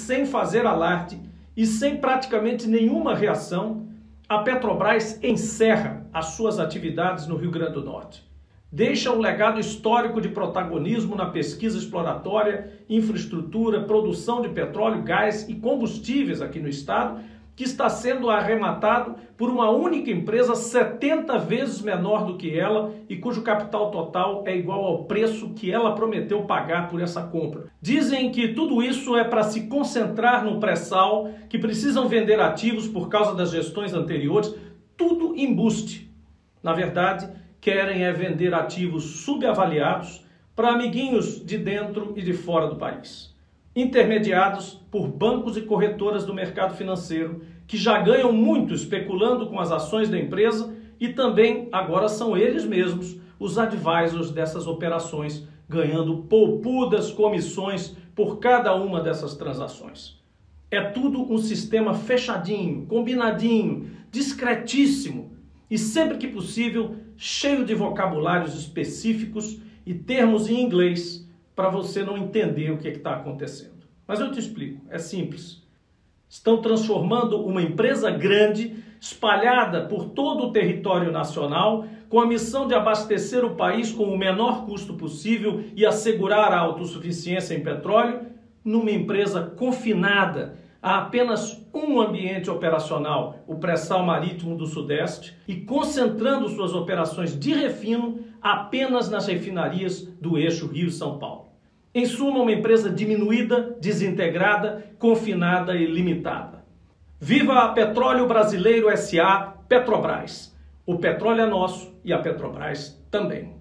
sem fazer alarde e sem praticamente nenhuma reação, a Petrobras encerra as suas atividades no Rio Grande do Norte. Deixa um legado histórico de protagonismo na pesquisa exploratória, infraestrutura, produção de petróleo, gás e combustíveis aqui no estado, que está sendo arrematado por uma única empresa 70 vezes menor do que ela e cujo capital total é igual ao preço que ela prometeu pagar por essa compra. Dizem que tudo isso é para se concentrar no pré-sal, que precisam vender ativos por causa das gestões anteriores, tudo embuste. Na verdade, querem é vender ativos subavaliados para amiguinhos de dentro e de fora do país, intermediados por bancos e corretoras do mercado financeiro, que já ganham muito especulando com as ações da empresa e também agora são eles mesmos os advisors dessas operações, ganhando poupudas comissões por cada uma dessas transações. É tudo um sistema fechadinho, combinadinho, discretíssimo e sempre que possível cheio de vocabulários específicos e termos em inglês para você não entender o que está acontecendo. Mas eu te explico, é simples. Estão transformando uma empresa grande, espalhada por todo o território nacional, com a missão de abastecer o país com o menor custo possível e assegurar a autossuficiência em petróleo, numa empresa confinada a apenas um ambiente operacional, o pré-sal marítimo do Sudeste, e concentrando suas operações de refino apenas nas refinarias do eixo Rio-São Paulo. Em suma, uma empresa diminuída, desintegrada, confinada e limitada. Viva a Petróleo Brasileiro S.A. Petrobras. O petróleo é nosso e a Petrobras também.